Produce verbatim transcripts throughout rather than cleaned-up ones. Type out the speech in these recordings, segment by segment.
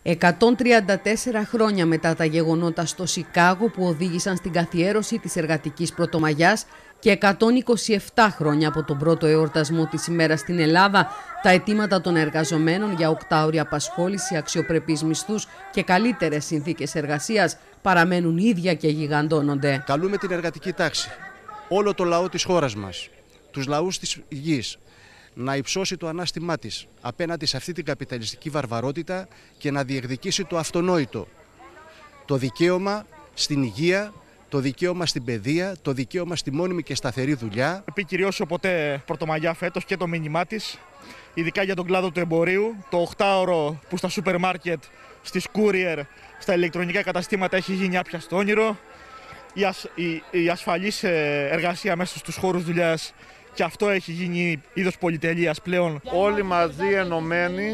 εκατόν τριάντα τέσσερα χρόνια μετά τα γεγονότα στο Σικάγο που οδήγησαν στην καθιέρωση της εργατικής πρωτομαγιάς και εκατόν είκοσι επτά χρόνια από τον πρώτο εορτασμό της ημέρας στην Ελλάδα, τα αιτήματα των εργαζομένων για οκτάωρη απασχόληση, αξιοπρεπείς μισθούς και καλύτερες συνθήκες εργασίας παραμένουν ίδια και γιγαντώνονται. Καλούμε την εργατική τάξη, όλο το λαό της χώρας μας, τους λαούς της γης, να υψώσει το ανάστημά της απέναντι σε αυτή την καπιταλιστική βαρβαρότητα και να διεκδικήσει το αυτονόητο, το δικαίωμα στην υγεία, το δικαίωμα στην παιδεία, το δικαίωμα στη μόνιμη και σταθερή δουλειά. Επικυριώσω ποτέ Πρωτομαγιά φέτος και το μήνυμά της, ειδικά για τον κλάδο του εμπορίου, το οκτάωρο που στα σούπερ μάρκετ, στις courier, στα ηλεκτρονικά καταστήματα έχει γίνει άπιαστο όνειρο, η, ασ, η, η ασφαλής εργασία μέσα στους χώρους δουλειάς, και αυτό έχει γίνει είδος πολυτελείας πλέον. Όλοι μαζί ενωμένοι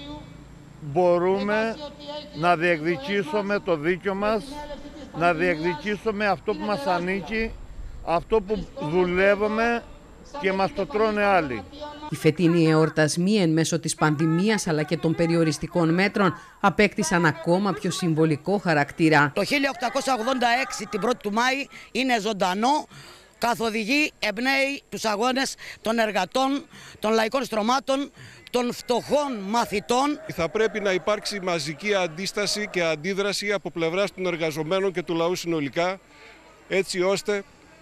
μπορούμε να διεκδικήσουμε το δίκιο μας, να διεκδικήσουμε αυτό που μας ανήκει, αυτό που δουλεύουμε και μας το τρώνε άλλοι. Οι φετινοί εορτασμοί εν μέσω της πανδημίας αλλά και των περιοριστικών μέτρων απέκτησαν ακόμα πιο συμβολικό χαρακτήρα. Το χίλια οκτακόσια ογδόντα έξι την πρώτη του Μάη είναι ζωντανό, καθοδηγεί, εμπνέει τους αγώνες των εργατών, των λαϊκών στρωμάτων, των φτωχών μαθητών. Θα πρέπει να υπάρξει μαζική αντίσταση και αντίδραση από πλευράς των εργαζομένων και του λαού συνολικά, έτσι ώστε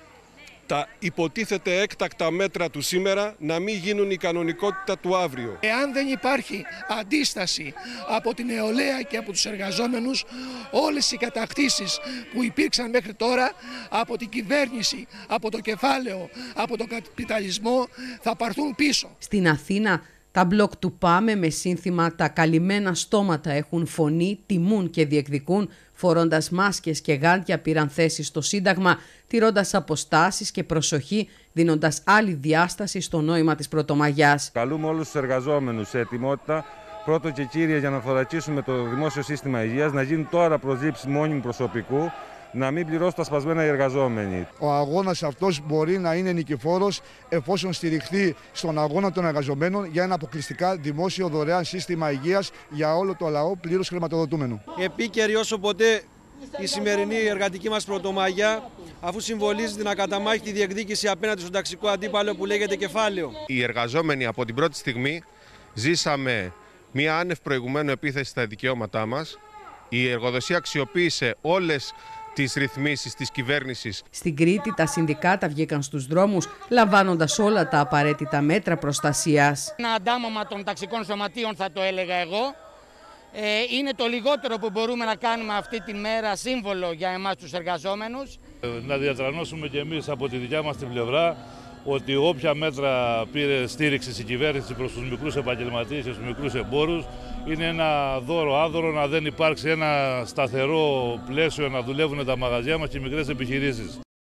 τα υποτίθεται έκτακτα μέτρα του σήμερα να μην γίνουν η κανονικότητα του αύριο. Εάν δεν υπάρχει αντίσταση από την νεολαία και από τους εργαζόμενους, όλες οι κατακτήσεις που υπήρξαν μέχρι τώρα από την κυβέρνηση, από το κεφάλαιο, από τον καπιταλισμό θα πάρθουν πίσω. Στην Αθήνα, τα μπλοκ του Πάμε με σύνθημα «Τα καλυμμένα στόματα έχουν φωνή, τιμούν και διεκδικούν», φορώντας μάσκες και γάντια πήραν θέση στο Σύνταγμα, τηρώντας αποστάσεις και προσοχή, δίνοντας άλλη διάσταση στο νόημα της Πρωτομαγιάς. Καλούμε όλους τους εργαζόμενους σε ετοιμότητα, πρώτο και κύριε, για να θωρακίσουμε το δημόσιο σύστημα υγείας, να γίνουν τώρα προσλήψεις μόνιμου προσωπικού, να μην πληρώσουν τα σπασμένα οι εργαζόμενοι. Ο αγώνας αυτός μπορεί να είναι νικηφόρος εφόσον στηριχθεί στον αγώνα των εργαζομένων για ένα αποκλειστικά δημόσιο δωρεάν σύστημα υγείας για όλο το λαό πλήρως χρηματοδοτούμενο. Επίκαιρη όσο ποτέ η σημερινή εργατική μας Πρωτομαγιά, αφού συμβολίζει την ακαταμάχητη διεκδίκηση απέναντι στον ταξικό αντίπαλο που λέγεται κεφάλαιο. Οι εργαζόμενοι από την πρώτη στιγμή ζήσαμε μια άνευ προηγουμένου επίθεση στα δικαιώματά μας. Η εργοδοσία αξιοποίησε όλες τις ρυθμίσεις της κυβέρνησης. Στην Κρήτη τα συνδικάτα βγήκαν στους δρόμους, λαμβάνοντας όλα τα απαραίτητα μέτρα προστασίας. Ένα αντάμωμα των ταξικών σωματείων, θα το έλεγα εγώ, ε, είναι το λιγότερο που μπορούμε να κάνουμε αυτή τη μέρα σύμβολο για εμάς τους εργαζόμενους. Να διατρανώσουμε και εμείς από τη δικιά μας την πλευρά ότι όποια μέτρα πήρε στήριξη η κυβέρνηση προς τους μικρούς επαγγελματίες και τους μικρούς εμπόρους είναι ένα δώρο άδωρο να δεν υπάρξει ένα σταθερό πλαίσιο να δουλεύουν τα μαγαζιά μας και οι μικρές επιχειρήσεις.